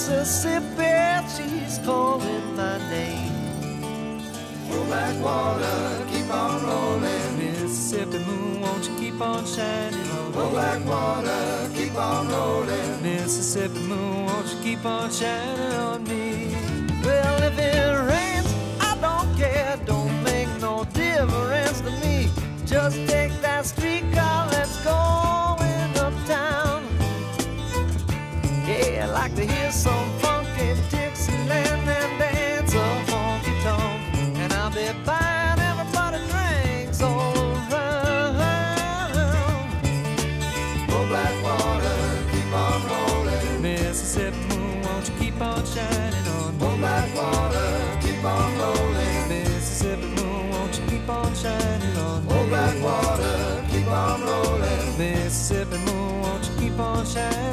Mississippi, she's calling my name. Oh, black water, keep on rolling. Mississippi moon, won't you keep on shining on me? Oh, black water, keep on rolling. Mississippi moon, won't you keep on shining on me? Well, if it rains, I don't care, don't make no difference to me. Just take that streetcar, let's go in uptown. Yeah, I like to hear some funky Dixieland and dance a honky tonk. And I'll be buying everybody drinks all around. Oh, black water, keep on rolling. Mississippi moon, won't you keep on shining on me? Oh, black water, keep on rolling. Mississippi moon, won't you keep on shining on me? Oh, black water, keep on rolling. Mississippi moon, won't you keep on shining?